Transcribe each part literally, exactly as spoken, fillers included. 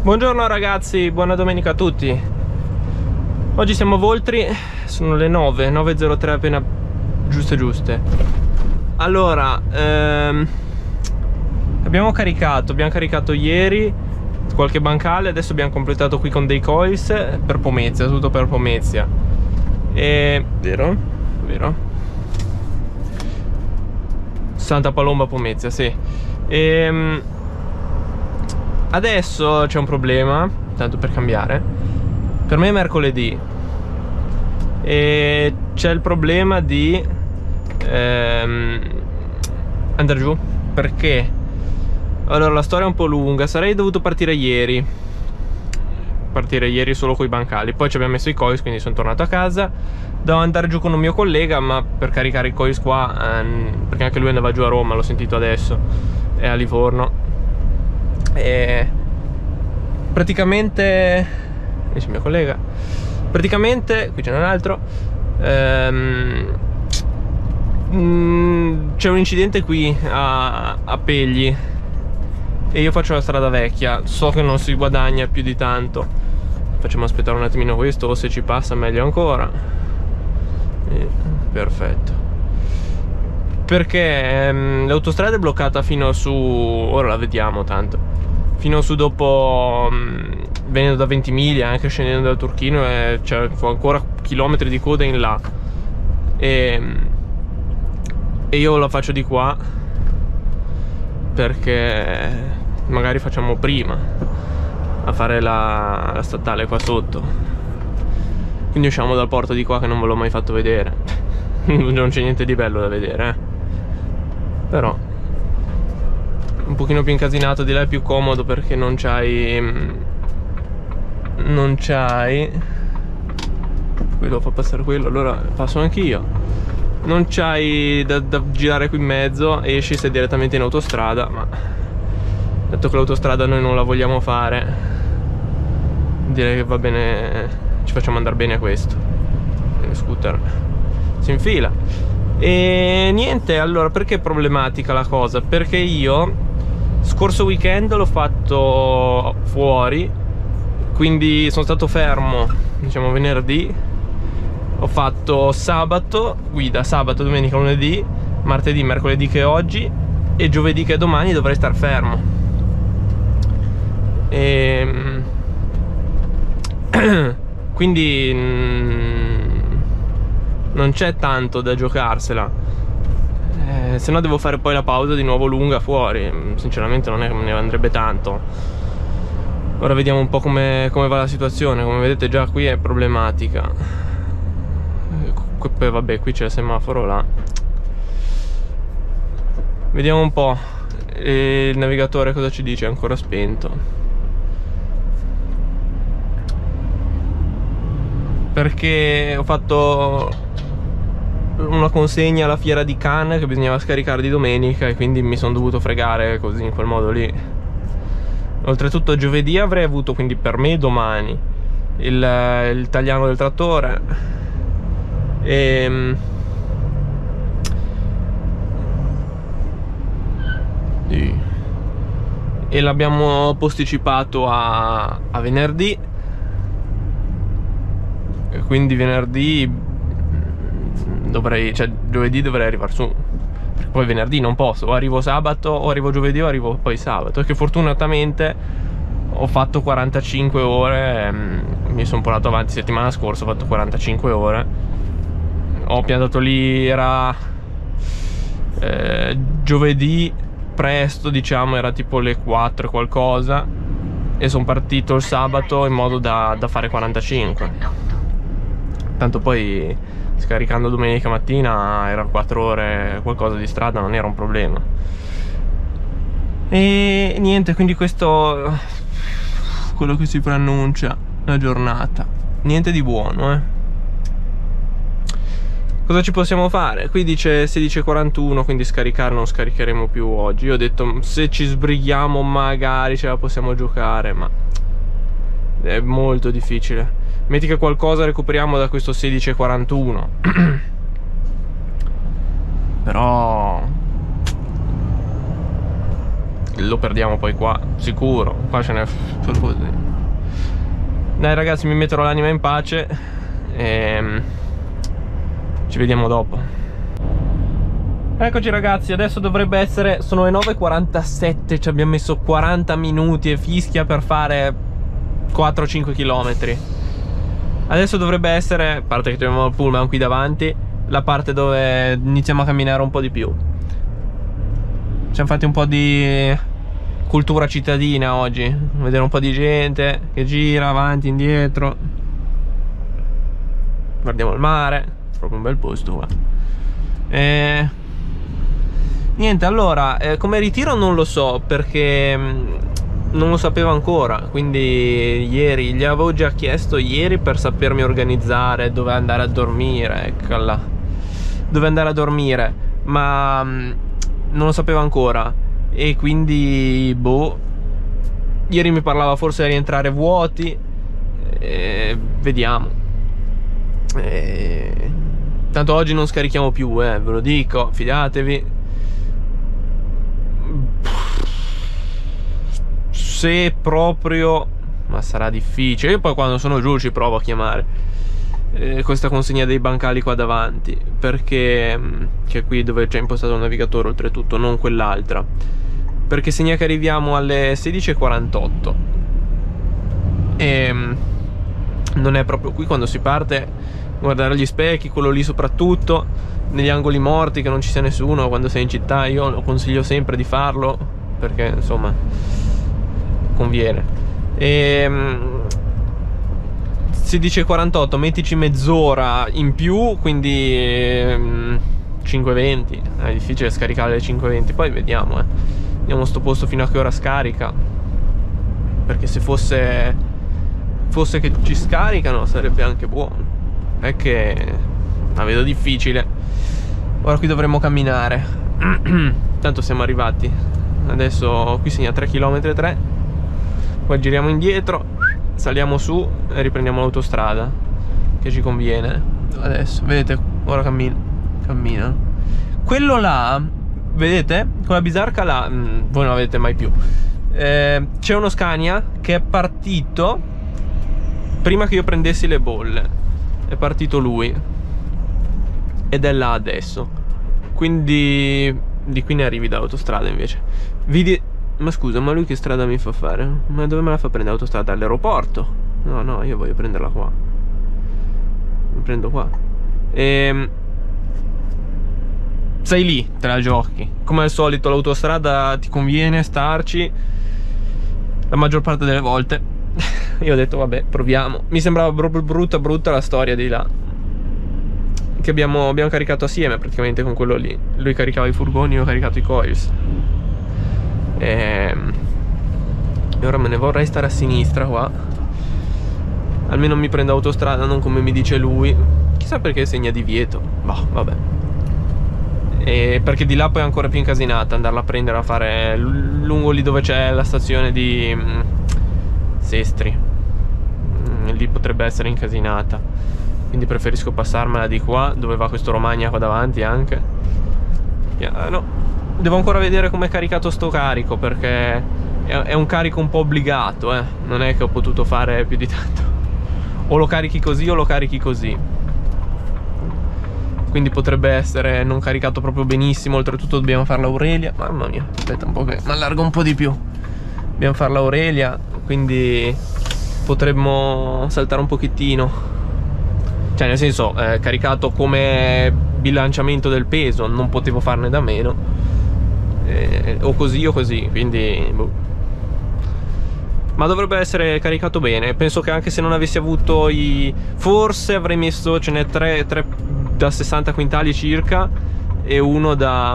Buongiorno ragazzi, buona domenica a tutti. Oggi siamo a Voltri, sono le nove, nove e zero tre appena giuste giuste. Allora, ehm, abbiamo caricato, abbiamo caricato ieri qualche bancale, adesso abbiamo completato qui con dei coils per Pomezia, tutto per Pomezia. E... vero? Vero? Santa Palomba Pomezia, sì. E... adesso c'è un problema, tanto per cambiare. Per me è mercoledì e c'è il problema di ehm, andare giù. Perché? Allora, la storia è un po' lunga. Sarei dovuto partire ieri Partire ieri solo con i bancali. Poi ci abbiamo messo i coils, quindi sono tornato a casa. Devo andare giù con un mio collega, ma per caricare i coils qua ehm, perché anche lui andava giù a Roma, l'ho sentito adesso, è a Livorno. E praticamente c'è il mio collega. Praticamente qui c'è un altro. Ehm, c'è un incidente qui a, a Pegli e io faccio la strada vecchia. So che non si guadagna più di tanto. Facciamo aspettare un attimino questo, o se ci passa meglio ancora. E, perfetto. Perché ehm, l'autostrada è bloccata fino su, ora la vediamo tanto, fino su dopo, mh, venendo da Ventimiglia, anche scendendo dal Turchino, c'è ancora chilometri di coda in là. E, e io la faccio di qua perché magari facciamo prima a fare la, la statale qua sotto. Quindi usciamo dal porto di qua, che non ve l'ho mai fatto vedere. Non c'è niente di bello da vedere, eh. Però un pochino più incasinato, di là è più comodo perché non c'hai non c'hai quello fa passare quello, allora passo anch'io. Non c'hai da, da girare qui in mezzo, esci, sei direttamente in autostrada. Ma dato che l'autostrada noi non la vogliamo fare, direi che va bene, ci facciamo andare bene a questo. Il scooter si infila. E niente, allora, perché è problematica la cosa? Perché io scorso weekend l'ho fatto fuori, quindi sono stato fermo, diciamo, venerdì. Ho fatto sabato, guida sabato, domenica, lunedì, martedì, mercoledì che è oggi, e giovedì che è domani dovrei star fermo. E... quindi non c'è tanto da giocarsela, eh, se no devo fare poi la pausa di nuovo lunga fuori. Sinceramente non è che me ne andrebbe tanto. Ora vediamo un po' come, come va la situazione. Come vedete già qui è problematica. Poi vabbè, qui c'è il semaforo là. Vediamo un po'. E il navigatore cosa ci dice? È ancora spento. Perché ho fatto una consegna alla fiera di Cannes che bisognava scaricare di domenica e quindi mi sono dovuto fregare così, in quel modo lì. Oltretutto giovedì avrei avuto, quindi per me domani, il, il tagliano del trattore e, e l'abbiamo posticipato a, a venerdì. Quindi venerdì dovrei, cioè giovedì dovrei arrivare su. Poi venerdì non posso, o arrivo sabato, o arrivo giovedì, o arrivo poi sabato. Perché fortunatamente ho fatto quarantacinque ore, ehm, mi sono portato avanti settimana scorsa, ho fatto quarantacinque ore. Ho piantato lì, era eh, giovedì presto, diciamo, era tipo le quattro e qualcosa, e sono partito il sabato in modo da, da fare quarantacinque. Tanto poi scaricando domenica mattina era quattro ore qualcosa di strada, non era un problema. E niente, quindi questo quello che si preannuncia la giornata. Niente di buono, eh. Cosa ci possiamo fare? Qui dice sedici e quarantuno, quindi scaricare non scaricheremo più oggi. Io ho detto se ci sbrighiamo magari ce la possiamo giocare, ma è molto difficile. Metti che qualcosa recuperiamo da questo sedici e quarantuno. Però lo perdiamo poi qua, sicuro. Qua ce n'è per così. Dai ragazzi, mi metterò l'anima in pace e ci vediamo dopo. Eccoci ragazzi, adesso dovrebbe essere, sono le nove e quarantasette, ci abbiamo messo quaranta minuti e fischia per fare quattro cinque chilometri. Adesso dovrebbe essere, a parte che troviamo il pullman qui davanti, la parte dove iniziamo a camminare un po' di più. Ci siamo fatti un po' di cultura cittadina oggi, vedere un po' di gente che gira avanti, indietro. Guardiamo il mare, proprio un bel posto qua. E... niente, allora, eh, come ritiro non lo so, perché mh, non lo sapevo ancora. Quindi ieri, gli avevo già chiesto ieri per sapermi organizzare dove andare a dormire, eccola, dove andare a dormire, ma mh, non lo sapevo ancora. E quindi, boh, ieri mi parlava forse di rientrare vuoti, e vediamo. E... tanto oggi non scarichiamo più, eh, ve lo dico, fidatevi. Se proprio, ma sarà difficile. Io poi quando sono giù ci provo a chiamare eh, questa consegna dei bancali qua davanti, perché che qui dove c'è impostato il navigatore, oltretutto, non quell'altra, perché segna che arriviamo alle sedici e quarantotto e non è proprio qui quando si parte. Guardare gli specchi, quello lì soprattutto, negli angoli morti che non ci sia nessuno quando sei in città, io lo consiglio sempre di farlo, perché insomma conviene. E sedici e quarantotto, mettici mezz'ora in più, quindi cinque e venti. È difficile scaricare alle cinque e venti, poi vediamo, eh. Vediamo sto posto fino a che ora scarica, perché se fosse fosse che ci scaricano sarebbe anche buono. È che la vedo difficile. Ora qui dovremmo camminare. Tanto siamo arrivati. Adesso qui segna tre virgola tre chilometri. Poi giriamo indietro, saliamo su e riprendiamo l'autostrada, che ci conviene. Adesso, vedete, ora cammino. Cammina. Quello là, vedete? Quella bisarca là, mh, voi non la vedete mai più. eh, C'è uno Scania che è partito prima che io prendessi le bolle. È partito lui ed è là adesso. Quindi di qui ne arrivi dall'autostrada invece. Vedi... ma scusa, ma lui che strada mi fa fare? Ma dove me la fa prendere l'autostrada? All'aeroporto? No, no, io voglio prenderla qua. Mi prendo qua. E... sei lì, te la giochi. Come al solito l'autostrada ti conviene starci la maggior parte delle volte. Io ho detto vabbè, proviamo. Mi sembrava proprio brutta brutta la storia di là, che abbiamo, abbiamo caricato assieme praticamente con quello lì. Lui caricava i furgoni, io ho caricato i coils. E... e ora me ne vorrei stare a sinistra qua. Almeno mi prendo autostrada, non come mi dice lui. Chissà perché segna divieto. Boh, vabbè. E perché di là poi è ancora più incasinata andarla a prendere, a fare lungo lì dove c'è la stazione di Sestri. Lì potrebbe essere incasinata, quindi preferisco passarmela di qua, dove va questo Romagna qua davanti anche. Piano. Devo ancora vedere com'è caricato sto carico, perché è un carico un po' obbligato, eh. Non è che ho potuto fare più di tanto. O lo carichi così o lo carichi così. Quindi potrebbe essere non caricato proprio benissimo. Oltretutto dobbiamo fare l'Aurelia. Mamma mia, aspetta un po' che mi allargo un po' di più. Dobbiamo fare l'Aurelia, quindi potremmo saltare un pochettino. Cioè nel senso, eh, caricato come bilanciamento del peso, non potevo farne da meno, eh, o così o così, quindi boh. Ma dovrebbe essere caricato bene. Penso che anche se non avessi avuto i... forse avrei messo, ce n'è tre, tre da sessanta quintali circa, e uno da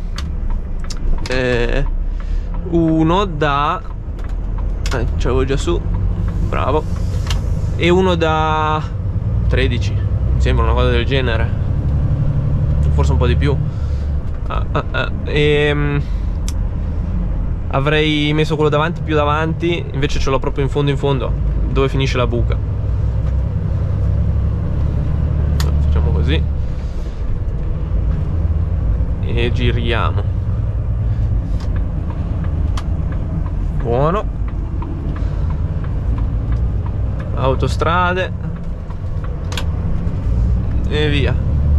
eh, uno da eh, ce l'avevo già su, bravo, e uno da tredici, mi sembra una cosa del genere, forse un po' di più. ah, ah, ah. E um, avrei messo quello davanti più davanti, invece ce l'ho proprio in fondo in fondo, dove finisce la buca. Facciamo così e giriamo. Buono. Autostrade e via.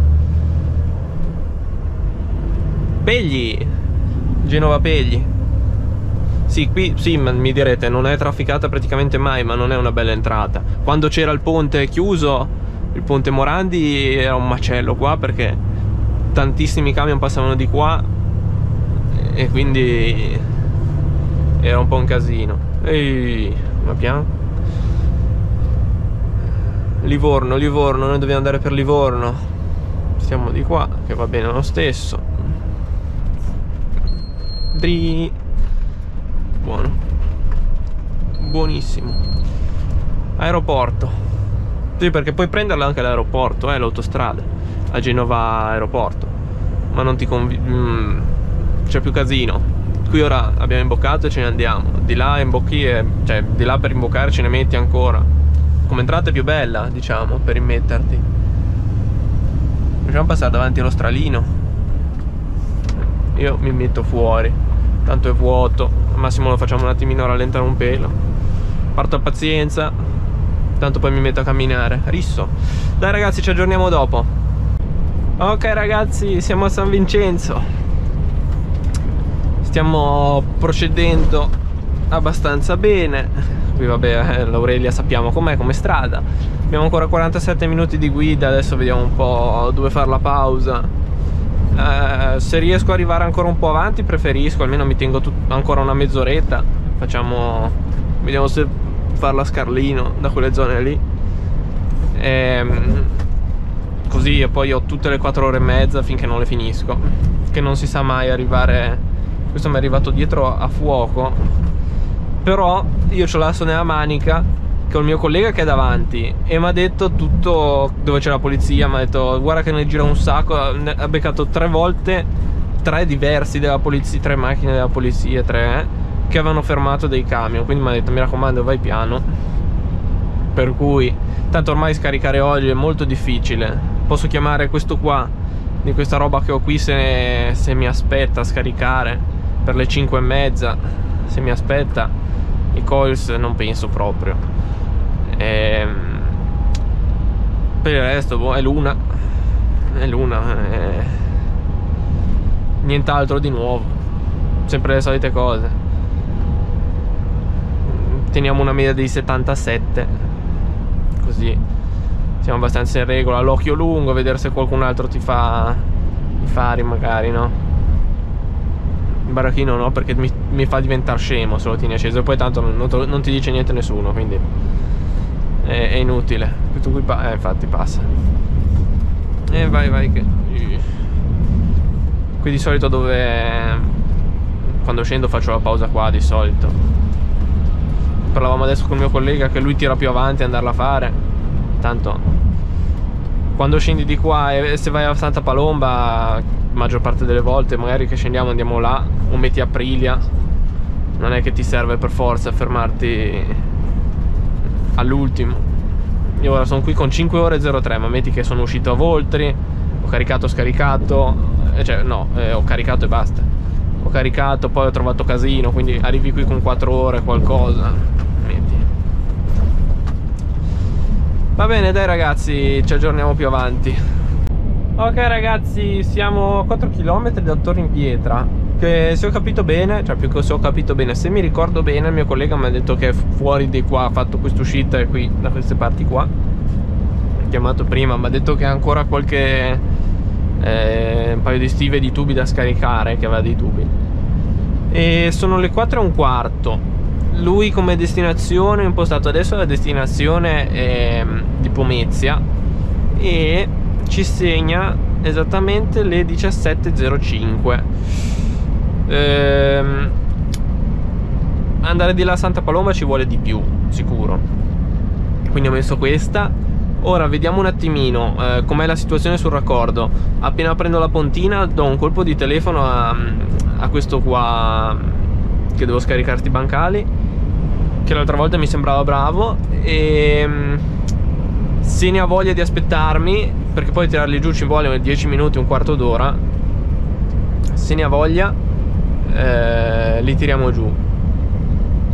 Pegli, Genova Pegli. Sì, qui sì, mi direte, non è trafficata praticamente mai, ma non è una bella entrata. Quando c'era il ponte chiuso, il ponte Morandi, era un macello qua, perché tantissimi camion passavano di qua e quindi era un po' un casino. Ehi, ma piano. Livorno, Livorno, noi dobbiamo andare per Livorno. Stiamo di qua, che va bene lo stesso. Dri. Buono. Buonissimo. Aeroporto. Sì, perché puoi prenderla anche all'aeroporto, eh, l'autostrada a Genova aeroporto. Ma non ti convince. Mm, c'è più casino. Qui ora abbiamo imboccato e ce ne andiamo. Di là imbocchi e... cioè, di là per imboccare ce ne metti ancora. Come entrata è più bella, diciamo, per immetterti. Facciamo passare davanti allo stralino. Io mi metto fuori, tanto è vuoto. Al massimo lo facciamo un attimino rallentare un pelo. Parto a pazienza, tanto poi mi metto a camminare. Risso. Dai ragazzi, ci aggiorniamo dopo. Ok ragazzi, siamo a San Vincenzo. Stiamo procedendo abbastanza bene. Qui vabbè, l'Aurelia sappiamo com'è come strada. Abbiamo ancora quarantasette minuti di guida. Adesso vediamo un po' dove fare la pausa. eh, Se riesco ad arrivare ancora un po' avanti preferisco. Almeno mi tengo ancora una mezz'oretta. Facciamo... vediamo se farla a Scarlino, da quelle zone lì. e, Così e poi ho tutte le quattro ore e mezza finché non le finisco. Che non si sa mai arrivare. Questo mi è arrivato dietro a fuoco. Però io c'ho l'asso nella manica, che ho il mio collega che è davanti, e mi ha detto tutto dove c'è la polizia. Mi ha detto guarda che ne gira un sacco. Ha beccato tre volte tre diversi della polizia, tre macchine della polizia, tre eh, che avevano fermato dei camion. Quindi mi ha detto mi raccomando vai piano. Per cui tanto ormai scaricare oggi è molto difficile. Posso chiamare questo qua di questa roba che ho qui se, se mi aspetta a scaricare per le cinque e mezza. Se mi aspetta. I coils non penso proprio. ehm, Per il resto boh, è l'una. È l'una è... nient'altro di nuovo. Sempre le solite cose. Teniamo una media di settantasette. Così siamo abbastanza in regola. L'occhio lungo, vedere se qualcun altro ti fa i fari magari, no? Il baracchino no, perché mi, mi fa diventare scemo se lo tieni acceso. E poi tanto non, non ti dice niente nessuno, quindi è, è inutile. Questo qui pa eh, infatti passa. E vai vai che... Qui di solito dove... quando scendo faccio la pausa qua di solito. Parlavamo adesso con il mio collega che lui tira più avanti a andarla a fare. Tanto quando scendi di qua e se vai a Santa Palomba, maggior parte delle volte magari che scendiamo andiamo là o metti Aprilia. Non è che ti serve per forza fermarti all'ultimo. Io ora sono qui con cinque ore e zero tre, ma metti che sono uscito a Voltri, ho caricato, scaricato, cioè no, eh, ho caricato e basta. Ho caricato, poi ho trovato casino, quindi arrivi qui con quattro ore qualcosa. Metti. Va bene, dai ragazzi, ci aggiorniamo più avanti. Ok ragazzi, siamo a quattro chilometri da Torre in Pietra. Che se ho capito bene, cioè più che se ho capito bene, se mi ricordo bene, il mio collega mi ha detto che è fuori di qua, ha fatto questa uscita qui, da queste parti qua. Ho chiamato prima, mi ha detto che ha ancora qualche eh, un paio di stive e di tubi da scaricare, che aveva dei tubi. E sono le quattro e un quarto. Lui come destinazione, impostato adesso la destinazione è di Pomezia e ci segna esattamente le diciassette e zero cinque. Ehm, andare di là a Santa Paloma ci vuole di più, sicuro. Quindi ho messo questa. Ora vediamo un attimino eh, com'è la situazione sul raccordo. Appena prendo la pontina do un colpo di telefono a, a questo qua che devo scaricarti i bancali, che l'altra volta mi sembrava bravo. E se ne ha voglia di aspettarmi, perché poi tirarli giù ci vuole dieci minuti, un quarto d'ora. Se ne ha voglia eh, li tiriamo giù.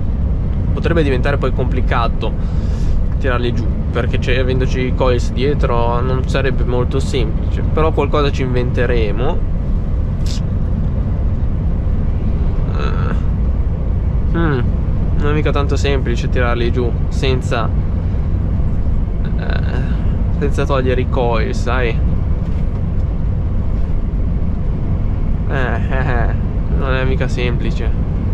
potrebbe diventare poi complicato tirarli giù, perché c'è, avendoci i coils dietro non sarebbe molto semplice, però qualcosa ci inventeremo. uh. mm, non è mica tanto semplice tirarli giù senza uh, senza togliere i coils, sai. eh, eh, eh, non è mica semplice.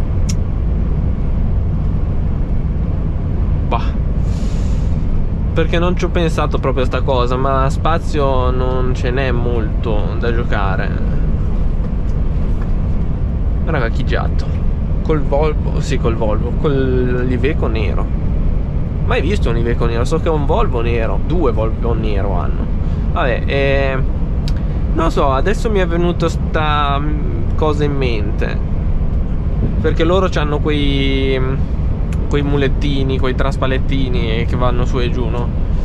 Bah, perché non ci ho pensato proprio a sta cosa, ma spazio non ce n'è molto da giocare. Raga, chigiato col Volvo, sì, col Volvo, col l'Iveco nero. Mai visto un Iveco nero? So che è un Volvo nero, due Volvo nero hanno. Vabbè, eh, non lo so, adesso mi è venuto sta cosa in mente, perché loro hanno quei quei mulettini, quei traspalettini che vanno su e giù, no?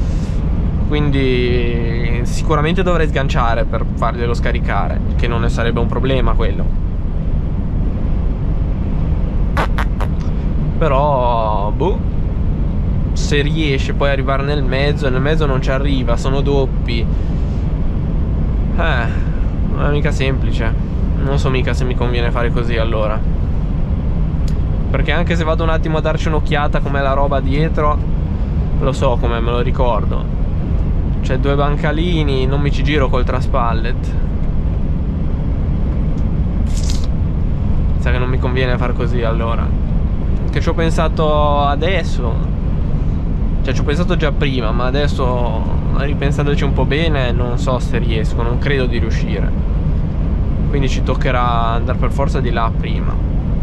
Quindi sicuramente dovrei sganciare per farglielo scaricare, che non ne sarebbe un problema quello. Però boh, se riesce poi ad arrivare nel mezzo, nel mezzo non ci arriva, sono doppi. Eh, non è mica semplice. Non so mica se mi conviene fare così allora, perché anche se vado un attimo a darci un'occhiata com'è la roba dietro, lo so come me lo ricordo. C'è due bancalini, non mi ci giro col traspallet. Sa che non mi conviene far così allora. Che ci ho pensato adesso, cioè ci ho pensato già prima, ma adesso ripensandoci un po' bene non so se riesco, non credo di riuscire. Quindi ci toccherà andare per forza di là prima.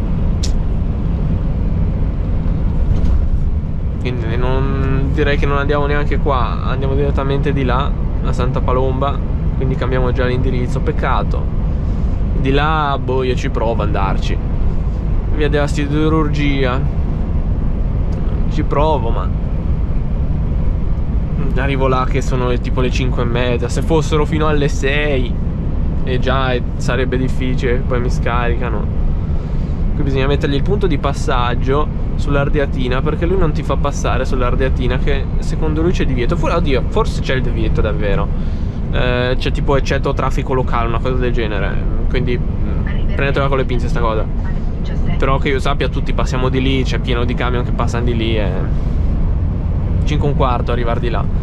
Quindi non, direi che non andiamo neanche qua, andiamo direttamente di là, a Santa Palomba. Quindi cambiamo già l'indirizzo, peccato. Di là, boh, io ci provo ad andarci. Via della siderurgia, ci provo, ma arrivo là che sono tipo le cinque e mezza. Se fossero fino alle sei e già sarebbe difficile, poi mi scaricano. Qui bisogna mettergli il punto di passaggio sull'Ardeatina, perché lui non ti fa passare sull'Ardeatina, che secondo lui c'è divieto. Oddio, forse c'è il divieto davvero, eh, c'è tipo eccetto traffico locale, una cosa del genere. Quindi prendetela con le pinze sta cosa. Però che io sappia tutti passiamo di lì, c'è pieno di camion che passano di lì, e cinque e un quarto arrivare di là.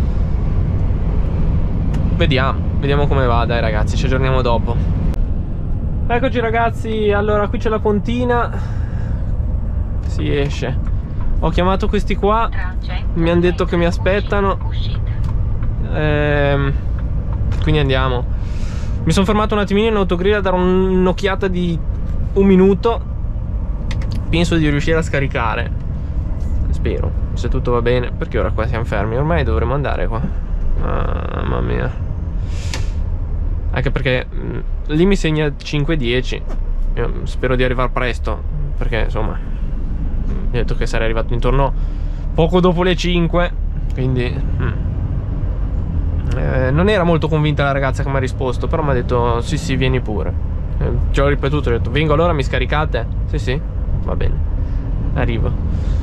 Vediamo, vediamo come va, dai ragazzi, ci aggiorniamo dopo. Eccoci ragazzi, allora qui c'è la pontina, si esce. Ho chiamato questi qua, mi hanno detto che mi aspettano, ehm, quindi andiamo. Mi sono fermato un attimino in autogrill a dare un'occhiata di un minuto. Penso di riuscire a scaricare, spero, se tutto va bene, perché ora qua siamo fermi. Ormai dovremmo andare qua. Ah, mamma mia. Anche perché mh, lì mi segna cinque e dieci. Io spero di arrivare presto, perché insomma mi ha detto che sarei arrivato intorno poco dopo le cinque. Quindi mh. Eh, non era molto convinta la ragazza che mi ha risposto, però mi ha detto sì sì, vieni pure. eh, Ci ho ripetuto, ho detto vengo allora, mi scaricate? Sì sì, va bene, arrivo.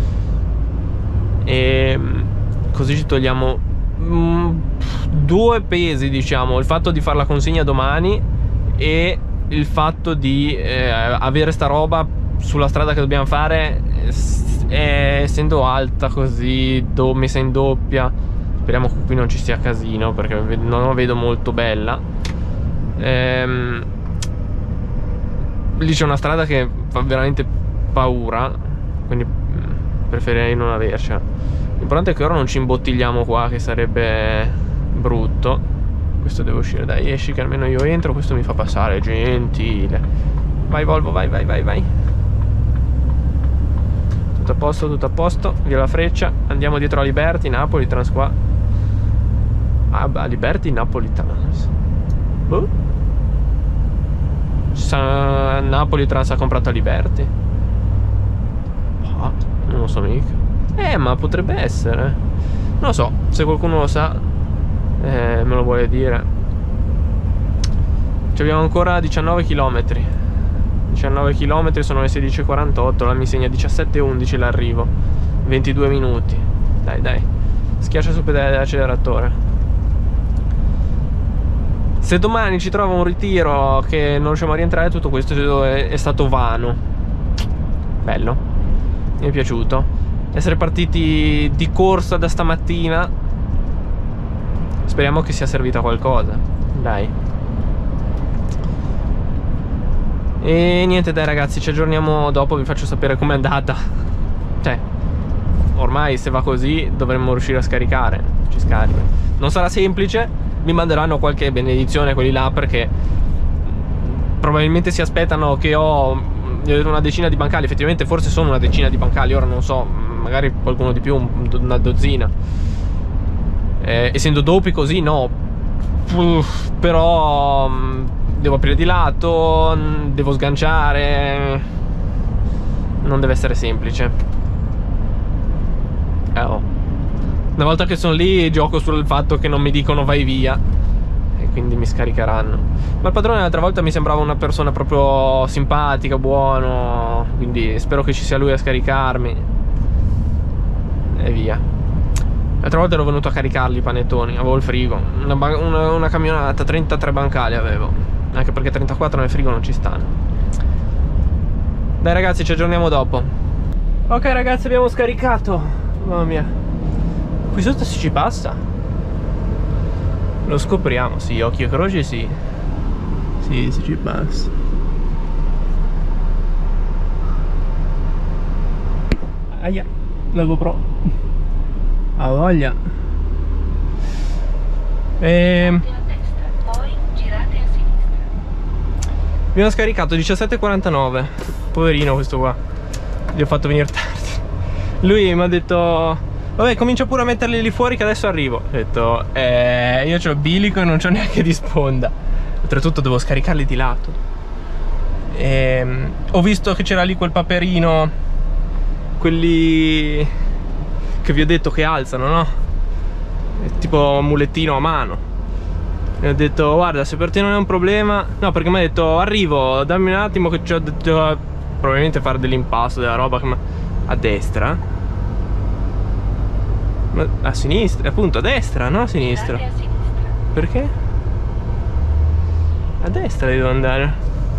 E così ci togliamo mm, due pesi, diciamo, il fatto di fare la consegna domani e il fatto di eh, avere sta roba sulla strada che dobbiamo fare, eh, essendo alta così, do, messa in doppia. Speriamo che qui non ci sia casino, perché non la vedo molto bella. ehm, Lì c'è una strada che fa veramente paura, quindi preferirei non avercela. L'importante è che ora non ci imbottigliamo qua, che sarebbe brutto. Questo deve uscire, dai, esci che almeno io entro. Questo mi fa passare, gentile. Vai Volvo, vai, vai, vai, vai. Tutto a posto, tutto a posto. Via la freccia, andiamo dietro a Liberty, Napoli, Trans qua. Ah, beh, Liberty, Napoli, Trans. Boh. San Napoli Trans ha comprato a Liberty. Ah, non lo so mica. Eh, ma potrebbe essere. Non lo so, se qualcuno lo sa, eh, me lo vuole dire. Ci abbiamo ancora diciannove chilometri. diciannove chilometri, sono le sedici e quarantotto. La mi segna diciassette e undici l'arrivo. ventidue minuti. Dai, dai, schiaccia sul pedale dell'acceleratore. Se domani ci trova un ritiro che non riusciamo a rientrare, tutto questo è, è stato vano. Bello, mi è piaciuto essere partiti di corsa da stamattina. Speriamo che sia servito a qualcosa. Dai. E niente, dai ragazzi, ci aggiorniamo dopo, vi faccio sapere com'è andata. Cioè, ormai se va così dovremmo riuscire a scaricare. Ci scarico. Non sarà semplice, mi manderanno qualche benedizione quelli là, perché probabilmente si aspettano che ho una decina di bancali. Effettivamente forse sono una decina di bancali, ora non so, magari qualcuno di più, una dozzina. Eh, essendo doppi così no. Uff, però devo aprire di lato, devo sganciare, non deve essere semplice. Eh, oh. Una volta che sono lì gioco sul fatto che non mi dicono vai via, e quindi mi scaricheranno. Ma il padrone l'altra volta mi sembrava una persona proprio simpatica, buono, quindi spero che ci sia lui a scaricarmi. E via. L'altra volta ero venuto a caricarli i panettoni, avevo il frigo, una, una, una camionata, trentatré bancali avevo, anche perché trentaquattro nel frigo non ci stanno. Dai ragazzi, ci aggiorniamo dopo. Ok ragazzi, abbiamo scaricato. Mamma mia, qui sotto si ci passa? Lo scopriamo, sì, occhio e croce, sì. Sì, si ci passa. Aia, la GoPro. A voglia. E... poi girate a sinistra. Abbiamo scaricato diciassette e quarantanove. Poverino questo qua, gli ho fatto venire tardi. Lui mi ha detto vabbè, comincia pure a metterli lì fuori che adesso arrivo. Ho detto eh, io c'ho il bilico e non c'ho neanche di sponda. Oltretutto devo scaricarli di lato. E, ho visto che c'era lì quel paperino, quelli che vi ho detto che alzano, no? È tipo un mulettino a mano. E ho detto guarda, se per te non è un problema. No, perché mi ha detto arrivo, dammi un attimo che c'ho detto, probabilmente fare dell'impasto, della roba che ma... a destra. Ma a sinistra, appunto, a destra, no a sinistra. A sinistra. Perché? A destra devo andare.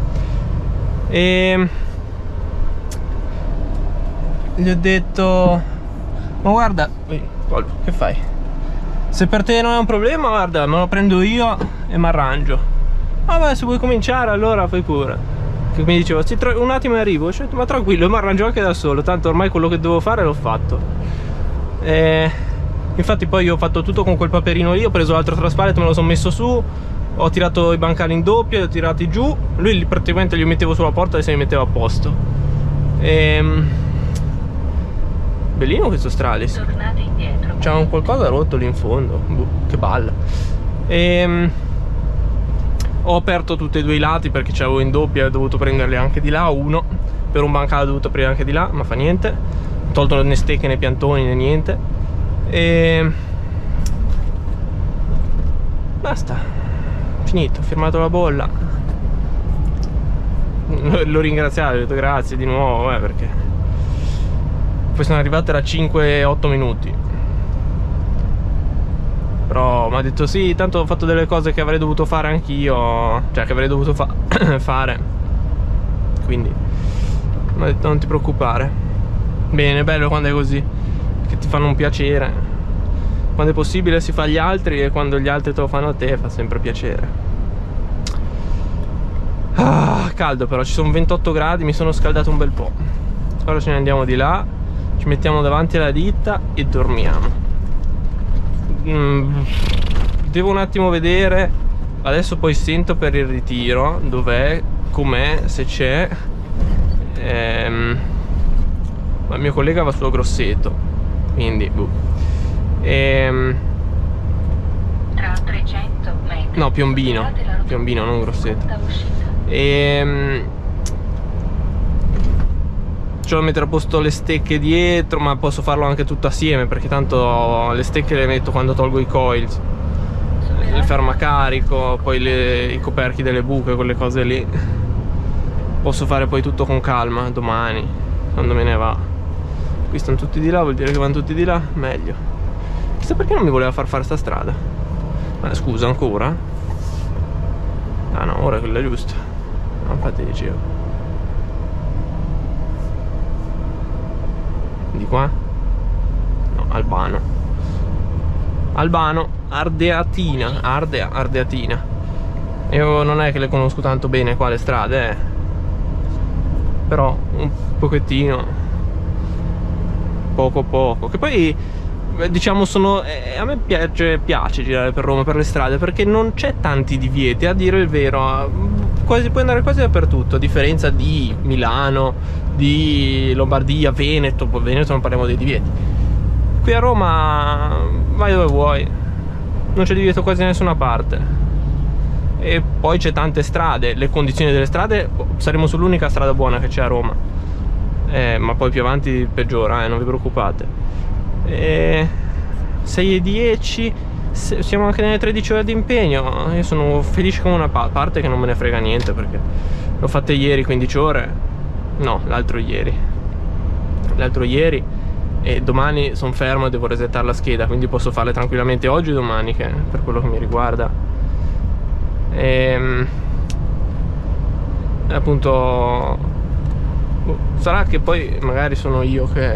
E gli ho detto ma guarda, che fai? Se per te non è un problema, guarda, me lo prendo io e mi arrangio. Vabbè, se vuoi cominciare allora fai pure. Che mi diceva, sì, un attimo e arrivo. Cioè, ma tranquillo, mi arrangio anche da solo, tanto ormai quello che devo fare l'ho fatto. E infatti poi io ho fatto tutto con quel paperino lì, ho preso l'altro trasparente, me lo sono messo su, ho tirato i bancali in doppio, li ho tirati giù, lui praticamente li mettevo sulla porta e se li metteva a posto. E... bellino questo Stralis. Tornate indietro. C'è un qualcosa rotto lì in fondo. Boh, che balla. E... ho aperto tutti e due i lati perché c'avevo in doppia e ho dovuto prenderli anche di là. Uno per un bancale ho dovuto aprire anche di là, ma fa niente. Ho tolto né stecche né piantoni né niente. E... basta. Finito, ho firmato la bolla. L'ho ringraziato, ho detto grazie di nuovo, eh, perché poi sono arrivato, era cinque otto minuti. Però mi ha detto sì, tanto ho fatto delle cose che avrei dovuto fare anch'io, cioè che avrei dovuto fa fare. Quindi mi ha detto non ti preoccupare. Bene, è bello quando è così, che ti fanno un piacere. Quando è possibile si fa agli altri e quando gli altri te lo fanno a te fa sempre piacere. Ah, caldo però, ci sono ventotto gradi, mi sono scaldato un bel po'. Ora ce ne andiamo di là, ci mettiamo davanti alla ditta e dormiamo. mm, Devo un attimo vedere adesso, poi sento per il ritiro dov'è, com'è, se c'è. ehm, ma il mio collega va su Grosseto, quindi buh. ehm, tra trecento metri no, Piombino, Piombino, non Grosseto. ehm, Cioè mettere a posto le stecche dietro, ma posso farlo anche tutto assieme perché tanto le stecche le metto quando tolgo i coils, il fermacarico, poi le, i coperchi delle buche, quelle cose lì. Posso fare poi tutto con calma domani, quando me ne va. Qui stanno tutti di là, vuol dire che vanno tutti di là, meglio. Chissà perché non mi voleva far fare sta strada. Ma scusa, ancora? Ah no, ora è quella giusta. No, infatti dicevo. Di qua? No, Albano. Albano, Ardeatina. Ardea, Ardeatina. Io non è che le conosco tanto bene qua le strade, eh. Però un pochettino. Poco poco. Che poi diciamo sono eh, a me piace, piace girare per Roma, per le strade, perché non c'è tanti divieti, a dire il vero. Quasi, puoi andare quasi dappertutto, a differenza di Milano, di Lombardia, Veneto. Poi Veneto non parliamo dei divieti. Qui a Roma vai dove vuoi, non c'è divieto quasi da nessuna parte. E poi c'è tante strade, le condizioni delle strade, saremo sull'unica strada buona che c'è a Roma. Eh, ma poi più avanti peggiora, eh, non vi preoccupate. E sei e dieci, siamo anche nelle tredici ore di impegno. Io sono felice come una pa parte che non me ne frega niente, perché l'ho fatte ieri quindici ore. No, l'altro ieri. L'altro ieri. E domani sono fermo e devo resettare la scheda, quindi posso farle tranquillamente oggi e domani, che per quello che mi riguarda. E appunto sarà che poi magari sono io che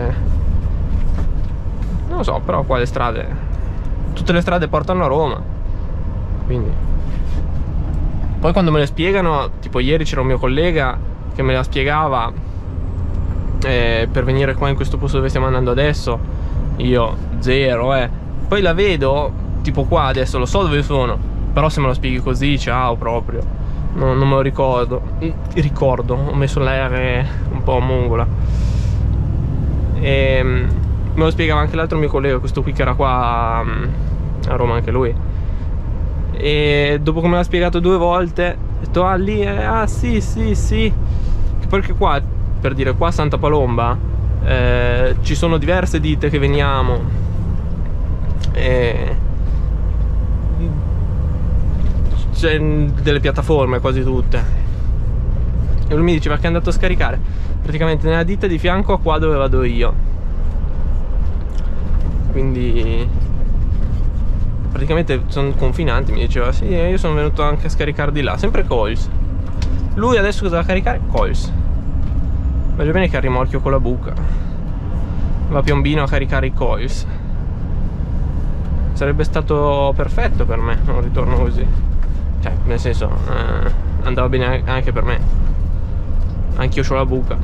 non lo so, però qua le strade, tutte le strade portano a Roma, quindi poi quando me le spiegano, tipo ieri c'era un mio collega che me la spiegava, eh, per venire qua in questo posto dove stiamo andando adesso, io zero, eh poi la vedo tipo qua adesso, lo so dove sono, però se me lo spieghi così, ciao proprio. No, non me lo ricordo. Ricordo, ho messo l'R un po' mongola. E me lo spiegava anche l'altro mio collega, questo qui che era qua a Roma, anche lui. E dopo che me l'ha spiegato due volte, ho detto ah lì, eh, ah sì sì sì. Perché qua, per dire, qua a Santa Palomba eh, ci sono diverse ditte che veniamo. E c'è delle piattaforme quasi tutte. E lui mi diceva che è andato a scaricare praticamente nella ditta di fianco a qua dove vado io. Quindi praticamente sono confinanti. Mi diceva sì, io sono venuto anche a scaricare di là, sempre Coils. Lui adesso cosa va a caricare? Coils. Vedo bene che ha il rimorchio con la buca, va Piombino a caricare i Coils. Sarebbe stato perfetto per me un ritorno così. Cioè, nel senso, eh, andava bene anche per me. Anch'io c'ho la buca.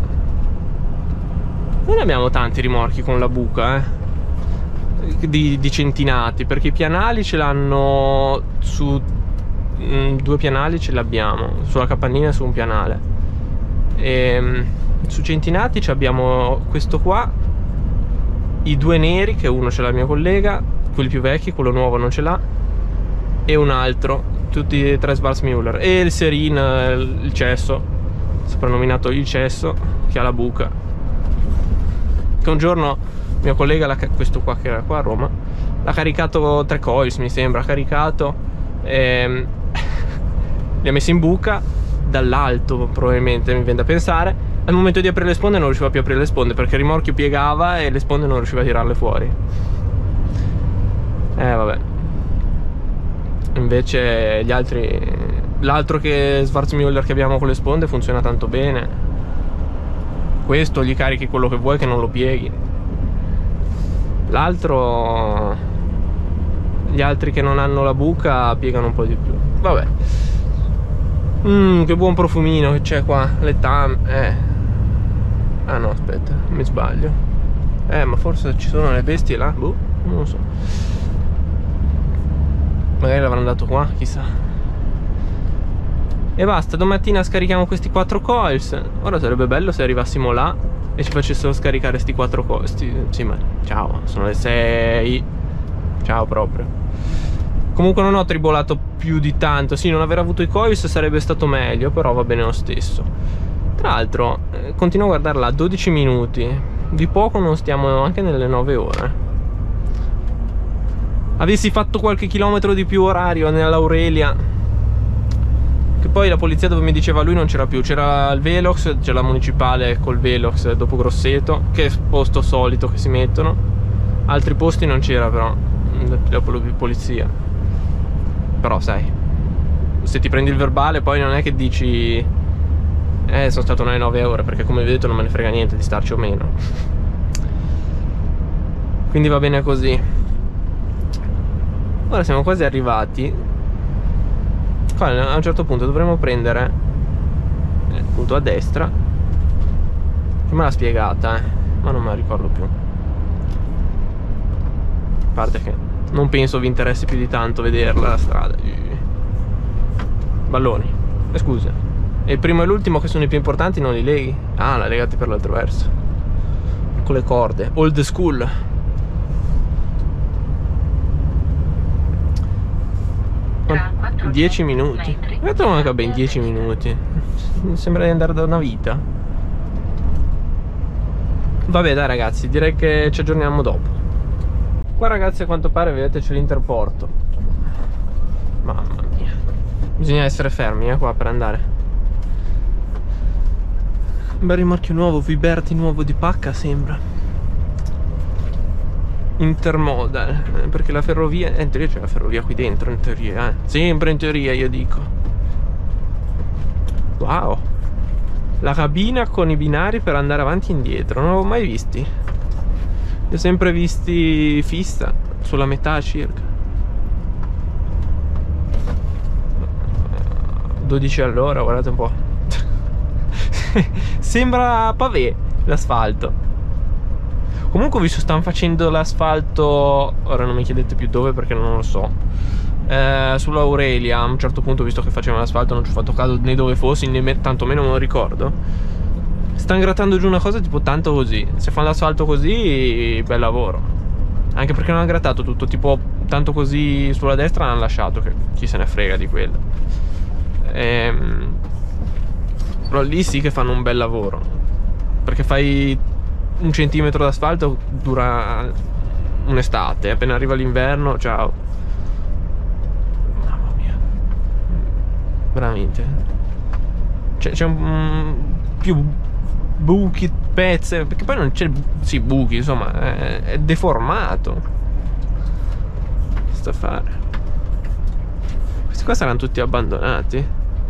Non abbiamo tanti rimorchi con la buca, eh Di, di centinati, perché i pianali ce l'hanno su mh, due pianali ce l'abbiamo, sulla capannina e su un pianale. E mh, su centinati abbiamo questo qua, i due neri, che uno ce l'ha il mio collega, quelli più vecchi, quello nuovo non ce l'ha, e un altro, tutti e tre Schwarzmüller, e il Serin, il cesso, soprannominato il cesso, che ha la buca, che un giorno mio collega, questo qua che era qua a Roma, l'ha caricato tre Coils mi sembra, ha caricato e li ha messi in buca dall'alto, probabilmente, mi viene da pensare. Al momento di aprire le sponde non riusciva più a aprire le sponde, perché il rimorchio piegava e le sponde non riusciva a tirarle fuori. Eh vabbè. Invece gli altri, l'altro che Schwarzmüller che abbiamo con le sponde funziona tanto bene. Questo gli carichi quello che vuoi, che non lo pieghi. L'altro, gli altri che non hanno la buca piegano un po' di più. Vabbè. Mmm, che buon profumino che c'è qua. Le tam, eh. Ah no, aspetta, mi sbaglio. Eh, ma forse ci sono le bestie là? Boh, non lo so. Magari l'avranno dato qua, chissà. E basta, domattina scarichiamo questi quattro Coils. Ora sarebbe bello se arrivassimo là e ci facessero scaricare questi quattro Coils. Sì, ma ciao, sono le sei. Ciao proprio. Comunque non ho tribolato più di tanto. Sì, non aver avuto i Coils sarebbe stato meglio, però va bene lo stesso. Tra l'altro, eh, continuo a guardarla, dodici minuti. Di poco non stiamo anche nelle nove ore. Avessi fatto qualche chilometro di più orario nell'Aurelia, che Che poi la polizia dove mi diceva lui non c'era più, c'era il Velox, c'è la municipale col Velox dopo Grosseto, che è il posto solito che si mettono. Altri posti non c'era però, la polizia. Però sai, se ti prendi il verbale poi non è che dici eh sono stato nove ore, perché come vedete non me ne frega niente di starci o meno. Quindi va bene così. Ora siamo quasi arrivati. Qua a un certo punto dovremo prendere eh, appunto a destra, che me l'ha spiegata, eh, ma non me la ricordo più. A parte che non penso vi interessi più di tanto vederla la strada. Balloni, eh, scusa. E il primo e l'ultimo, che sono i più importanti, non li leghi? Ah, la legati per l'altro verso con le corde, old school. dieci minuti. Guarda, manca ben dieci minuti. Mi sembra di andare da una vita. Vabbè dai ragazzi, direi che ci aggiorniamo dopo. Qua ragazzi a quanto pare vedete c'è l'interporto. Mamma mia, bisogna essere fermi eh, qua per andare. Un bel rimorchio nuovo, Viberti nuovo di pacca sembra. Intermodal, perché la ferrovia, eh, in teoria c'è la ferrovia qui dentro, in teoria, eh. Sempre in teoria io dico. Wow, la cabina con i binari per andare avanti e indietro, non l'avevo mai visti. Li ho sempre visti fissa, sulla metà circa. dodici all'ora, guardate un po'. Sembra pavé l'asfalto. Comunque ho visto stanno facendo l'asfalto, ora non mi chiedete più dove perché non lo so, eh, sulla Aurelia a un certo punto ho visto che facevano l'asfalto, non ci ho fatto caso né dove fossi né tantomeno me lo ricordo. Stanno grattando giù una cosa tipo tanto così, se fanno l'asfalto così bel lavoro. Anche perché non hanno grattato tutto, tipo tanto così sulla destra l'hanno lasciato, che chi se ne frega di quello. Ehm, però lì sì che fanno un bel lavoro, perché fai un centimetro d'asfalto dura un'estate, appena arriva l'inverno, ciao. Mamma mia, veramente c'è un più buchi, pezze, perché poi non c'è, sì, buchi, insomma, è, è deformato. Sta a fare. Questi qua saranno tutti abbandonati.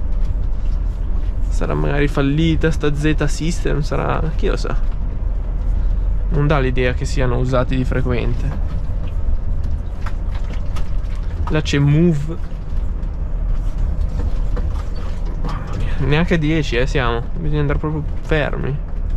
Sarà magari fallita sta Z System, sarà, chi lo sa. Non dà l'idea che siano usati di frequente. Là c'è Move. Mamma mia, neanche dieci eh siamo. Bisogna andare proprio fermi.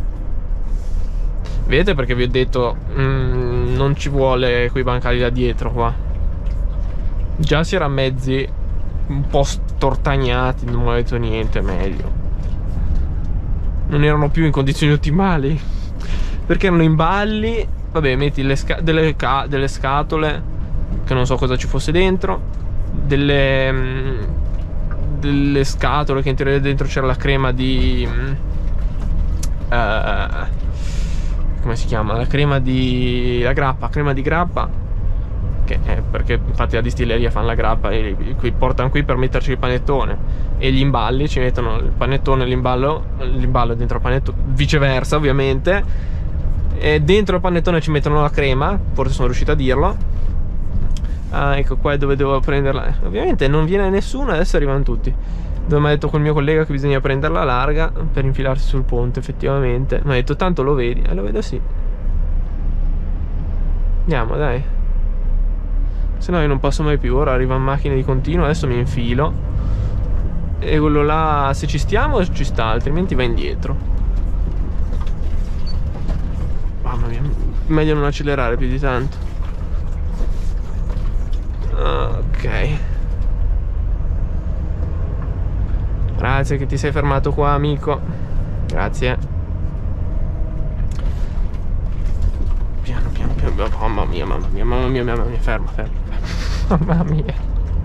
Vedete perché vi ho detto mm, non ci vuole quei bancali da dietro qua. Già si era mezzi un po' stortagnati, non ho detto niente, meglio. Non erano più in condizioni ottimali, perché erano in balli. Vabbè, metti le sca delle, ca delle scatole che non so cosa ci fosse dentro, delle, mh, delle scatole che in teoria dentro c'era la crema di mh, uh, come si chiama? La crema di la grappa, crema di grappa, che è perché infatti la distilleria fanno la grappa e qui portano qui per metterci il panettone, e gli imballi ci mettono il panettone, l'imballo l'imballo dentro il panettone, viceversa ovviamente. E dentro il panettone ci mettono la crema, forse sono riuscito a dirlo. Ah, ecco qua è dove devo prenderla. Ovviamente non viene nessuno, adesso arrivano tutti. Dove mi ha detto col mio collega che bisogna prenderla larga per infilarsi sul ponte, effettivamente. Mi ha detto tanto lo vedi, e eh, lo vedo sì. Andiamo, dai. Se no io non passo mai più, ora arrivano macchine di continuo, adesso mi infilo. E quello là, se ci stiamo ci sta, altrimenti va indietro. Mamma mia, meglio non accelerare più di tanto. Ok. Grazie che ti sei fermato qua, amico. Grazie. Piano, piano, piano. Mamma mia, mamma mia, mamma mia, mamma mia. Ferma, ferma. Mamma mia.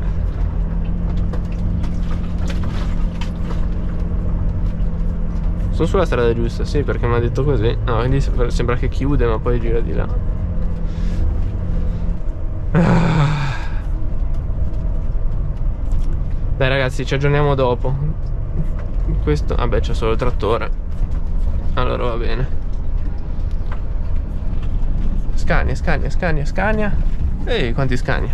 Sono sulla strada giusta, sì, perché mi ha detto così. No, quindi sembra che chiude, ma poi gira di là. Dai ragazzi, ci aggiorniamo dopo. Questo, vabbè, c'è solo il trattore, allora va bene. Scania, Scania, Scania, Scania. Ehi, quanti Scania.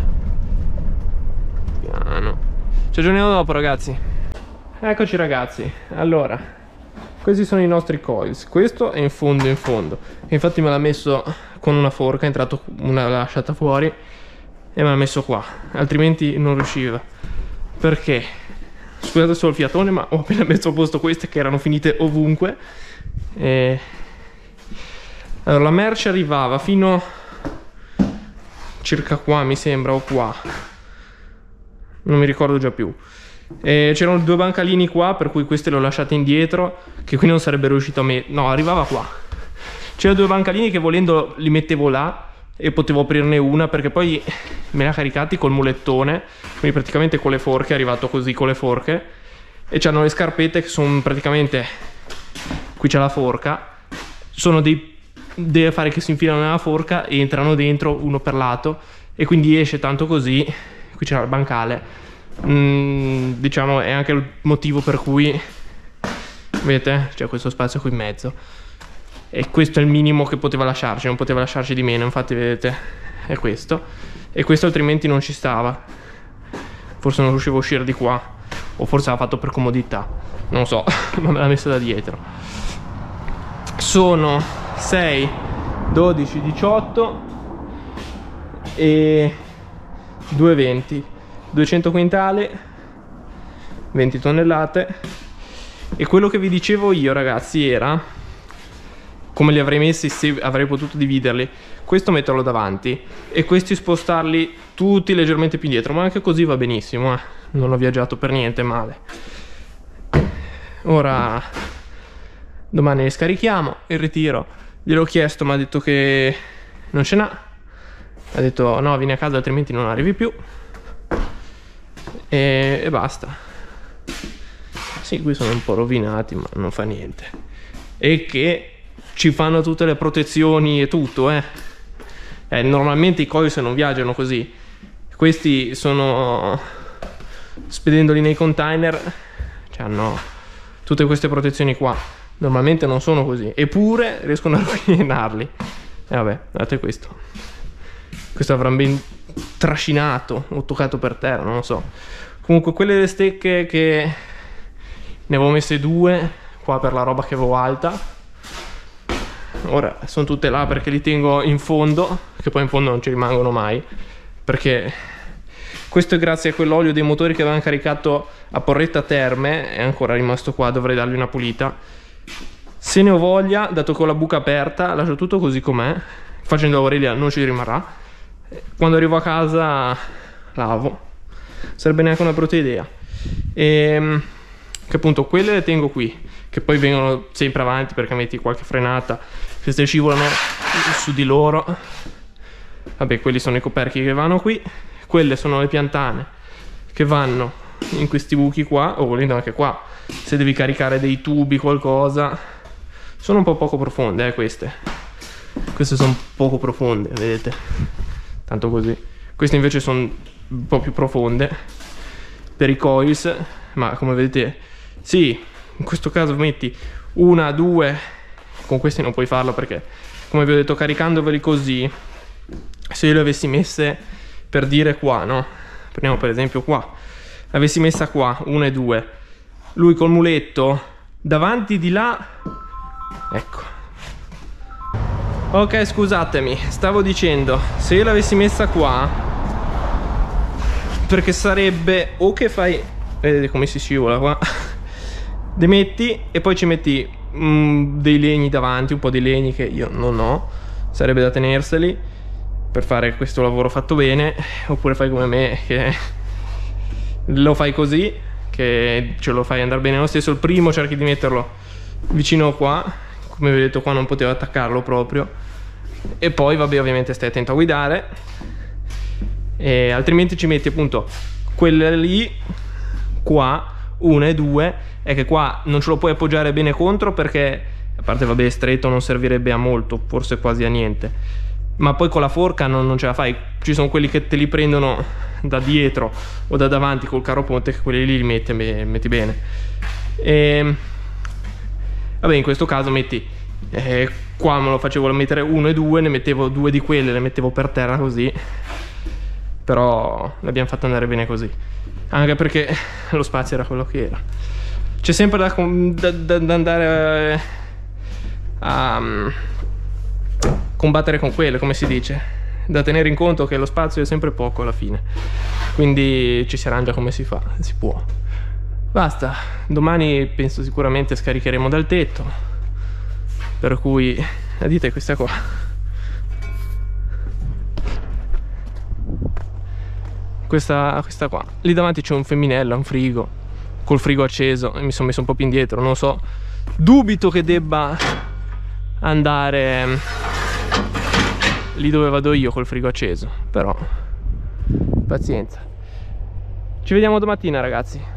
Piano. Ci aggiorniamo dopo ragazzi. Eccoci ragazzi. Allora, questi sono i nostri coils. Questo è in fondo in fondo, infatti me l'ha messo con una forca, è entrato una lasciata fuori e me l'ha messo qua, altrimenti non riusciva. Perché? Scusate solo il fiatone, ma ho appena messo a posto queste che erano finite ovunque. E... allora la merce arrivava fino circa qua, mi sembra, o qua, non mi ricordo già più. C'erano due bancalini qua, per cui queste le ho lasciate indietro, che qui non sarebbe riuscito a mettere. No, arrivava qua. C'erano due bancalini che volendo li mettevo là e potevo aprirne una, perché poi me li ha caricati col mulettone, quindi praticamente con le forche, è arrivato così con le forche. E c'hanno le scarpette che sono praticamente, qui c'è la forca, sono dei, dei affari che si infilano nella forca e entrano dentro uno per lato, e quindi esce tanto così. Qui c'era il bancale. Mm, diciamo è anche il motivo per cui, vedete, c'è questo spazio qui in mezzo, e questo è il minimo che poteva lasciarci, non poteva lasciarci di meno, infatti vedete è questo, e questo altrimenti non ci stava, forse non riuscivo a uscire di qua, o forse l'ha fatto per comodità, non so, ma me l'ha messo da dietro. Sono sei, dodici, diciotto e due venti, duecento quintali, venti tonnellate. E quello che vi dicevo io ragazzi era come li avrei messi se avrei potuto dividerli. Questo metterlo davanti e questi spostarli tutti leggermente più indietro, ma anche così va benissimo, eh. Non ho viaggiato per niente male. Ora domani li scarichiamo, il ritiro gliel'ho chiesto, ma ha detto che non ce n'ha, ha detto no, vieni a casa altrimenti non arrivi più. E, e basta. Sì, qui sono un po' rovinati, ma non fa niente. E che ci fanno tutte le protezioni e tutto, eh. eh normalmente i coils non viaggiano così. Questi sono, spedendoli nei container, cioè hanno tutte queste protezioni qua. Normalmente non sono così, eppure riescono a rovinarli. E vabbè, guardate questo. Questo avrà ben trascinato o toccato per terra, non lo so. Comunque quelle delle stecche, che ne avevo messe due qua per la roba che avevo alta, ora sono tutte là perché li tengo in fondo, che poi in fondo non ci rimangono mai, perché questo è grazie a quell'olio dei motori che avevano caricato a Porretta Terme, è ancora rimasto qua, dovrei dargli una pulita. Se ne ho voglia, dato che ho la buca aperta, lascio tutto così com'è, facendo Aurelia non ci rimarrà. Quando arrivo a casa lavo, sarebbe neanche una brutta idea. E che appunto quelle le tengo qui, che poi vengono sempre avanti perché metti qualche frenata, queste scivolano su di loro. Vabbè, quelli sono i coperchi che vanno qui, quelle sono le piantane che vanno in questi buchi qua, o volendo anche qua se devi caricare dei tubi, qualcosa. Sono un po' poco profonde, eh, queste queste sono poco profonde, vedete, tanto così. Queste invece sono un po' più profonde per i coils, ma come vedete, sì, in questo caso metti una, due, con questi non puoi farlo perché, come vi ho detto, caricandoveli così, se io le avessi messe, per dire qua, no? Prendiamo per esempio qua, l'avessi messa qua, una e due, lui col muletto davanti di là, ecco. Ok, scusatemi, stavo dicendo, se io l'avessi messa qua, perché sarebbe o che fai, vedete come si scivola qua, le metti e poi ci metti mm, dei legni davanti, un po' di legni che io non ho, sarebbe da tenerseli per fare questo lavoro fatto bene, oppure fai come me che lo fai così, che ce lo fai andare bene lo stesso. Il primo cerchi di metterlo vicino qua, come vi ho detto qua non potevo attaccarlo proprio, e poi vabbè ovviamente stai attento a guidare, e altrimenti ci metti appunto quelle lì qua, una e due, è che qua non ce lo puoi appoggiare bene contro perché, a parte vabbè stretto, non servirebbe a molto, forse quasi a niente, ma poi con la forca non, non ce la fai. Ci sono quelli che te li prendono da dietro o da davanti col carro ponte, che quelli lì li metti, metti bene. E vabbè, in questo caso metti eh, qua me lo facevo mettere uno e due, ne mettevo due di quelle, le mettevo per terra così, però l'abbiamo fatto andare bene così, anche perché lo spazio era quello che era. C'è sempre da, da, da, da andare a, a combattere con quelle, come si dice, da tenere in conto che lo spazio è sempre poco alla fine, quindi ci si arrangia come si fa, si può. Basta, domani penso sicuramente scaricheremo dal tetto, per cui la ditta è questa qua. Questa, questa qua. Lì davanti c'è un femminello, un frigo, col frigo acceso, e mi sono messo un po' più indietro, non so, dubito che debba andare lì dove vado io col frigo acceso, però pazienza. Ci vediamo domattina, ragazzi.